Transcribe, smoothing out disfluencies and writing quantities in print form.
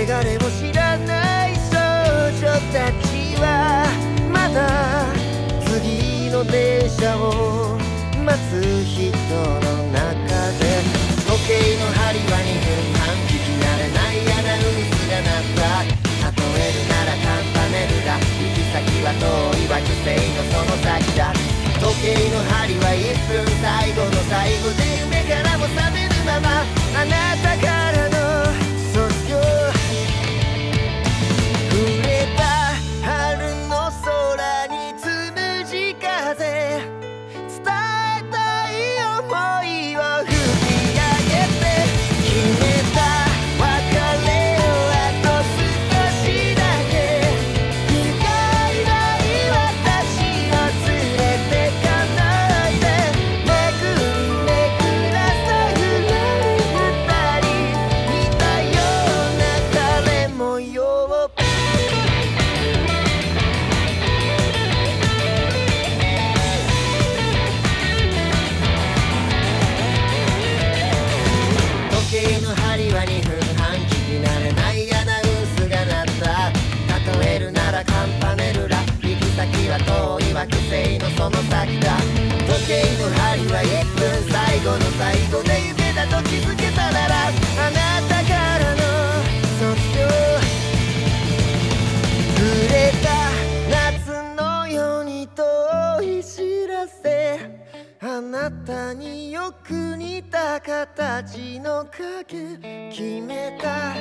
汚れを知らない少女たちはまだ次の電車を待つ人の中で、時計の針は2分半、聞き慣れないアナウンスが鳴った。例えるならカンパネルだ、行き先は遠い惑星のその先だ。時計の針は1分、最後の最後で夢からも覚めるまま、あなたからの卒業、触れた春の空につむじ風、伝えたい想いを吹き上げて、決めた別れをあと少しだけ、意外ない私を連れてかないで、めくりめくらさぐれる二人、似たような彼模様。時計の針は2分半、聞き慣れないアナウンスが鳴った。例えるならカンパネルラ、行き先は遠い惑星のその先だ。時計の針は1分、最後の最後で夢だと気づけたなら、あなたからの卒業、触れた夏のように遠い知らせ、あなたによく似た形の影、決めた